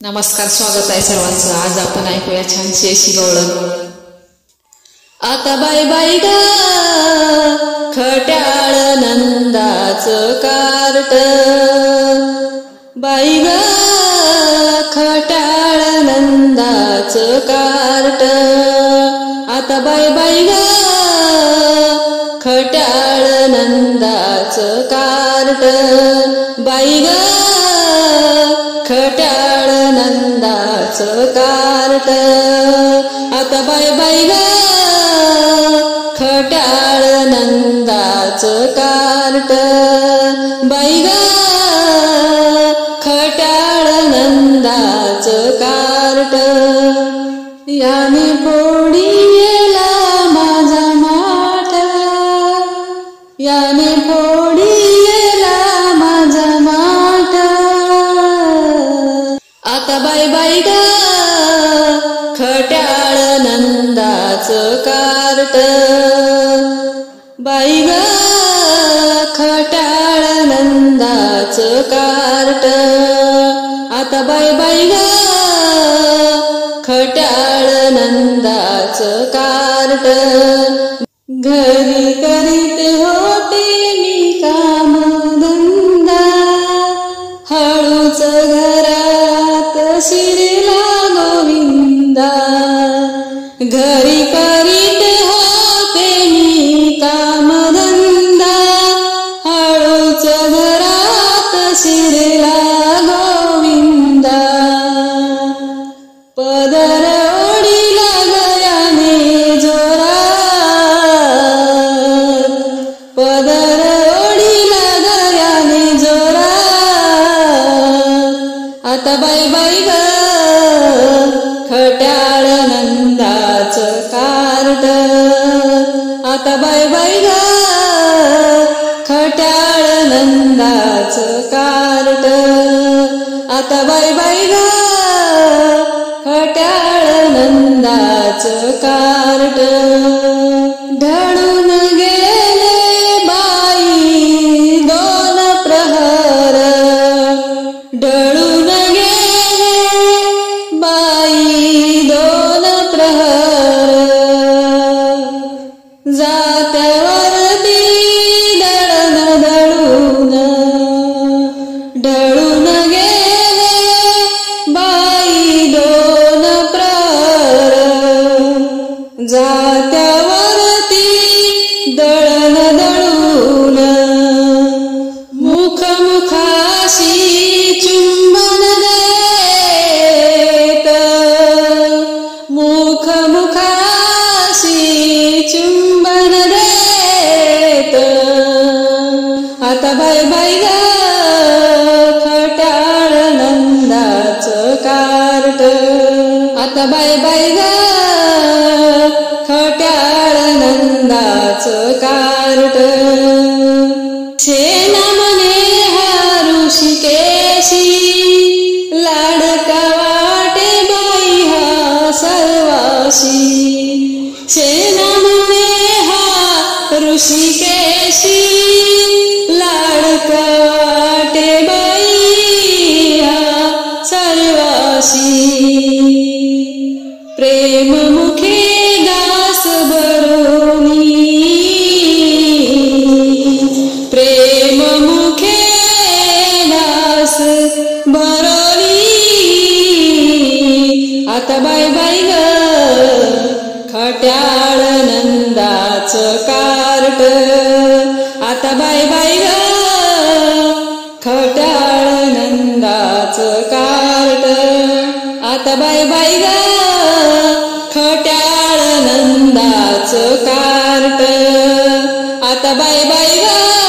नमस्कार, स्वागत आहे सर्वांचं. आज आपण ऐकूया छानशी अशी लोळण. आता बाई बाई ग खट्याळ नंदाचं कार्ट, बाई ग खट्याळ नंदाचं कार्ट. आता बाई बाई ग खट्याळ नंदाचं कार्ट, बाई ग खट्याळ नंदाचं कार्ट. आता बाई बाई ग खट्याळ नंदाचं कार्ट, बाई ग खट्याळ नंदाचं कार्ट. याने फोडीला माझा माठ, याने फोडीला माझा माठ. आता बाई बाई ग खट्याळ नंदाचं कार्ट, बाई ग खट्याळ नंदाचं कार्ट. आता बाई बाई ग खट्याळ नंदाचं कार्ट. घरी करीत होते मी काम धंदा, हळूच घरात शिरला गोविंदा. घरी करीत होते मी काम धंदा, हळूच घरात शिरला गोविंदा. पदर ओढीला गयाने जोरात, पदर ओढीला गयाने जोरात. आता बाई बाई ग खट्याळ नंदाचं कार्ट. आता बाई बाई ग खट्याळ नंदाचं कार्ट. आता बाई बाई ग खट्याळ नंदाचं कार्ट. ढळून गेले बाई दोन प्रहर, ढळून गेले बाई दोन प्रहर. जात्यावरती दळण दळून, ढळून गेले बाई दोन प्रहर. जात्यावरती दळण दळून. मुख मुखाशी चुंबन देत, मुख मुखाशी चुंबन देत. आता बाई बाई ग खट्याळ नंदाचं कार्ट. आता बाई बाई ग खट्याळ नंदाचं कार्ट. सेना म्हणे हा ऋषिकेशी, लाडका वाटे बाई हा सर्वाशी. सेना म्हणे हा ऋषिकेशी, लाडका वाटे बाई हा सर्वाशी. प्रेम मुखे दास बरोनी, प्रेम मुखे दास बरोनी. आता बाई बाई ग खट्याळ नंदाचं कार्ट. आता बाई बाई ग खट्याळ नंदाचं कार्ट. आता बाई बाई ग खट्याळ नंदाचं कार्ट. आता बाई बाई ग